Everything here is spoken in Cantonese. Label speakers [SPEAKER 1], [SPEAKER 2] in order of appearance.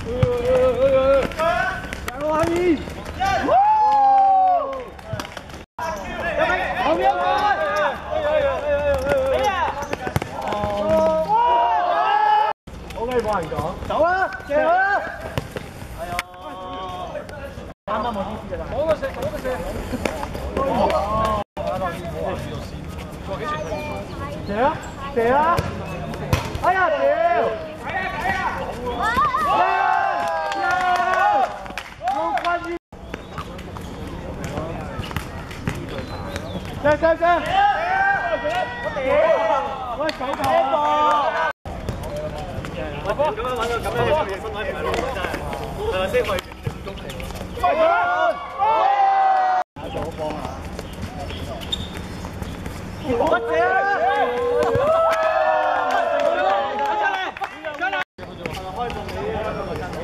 [SPEAKER 1] 冇人講，走啦，射啦！係啊，啱啱冇啲㗎啦，攞個射，攞個射。射啊！射啊！哎呀屌！射！喂，九球！咁樣玩到咁樣嘅嘢，身體唔係真係，係咪先？我係完全唔公平。打咗波啊！乜嘢啊？開放你啊！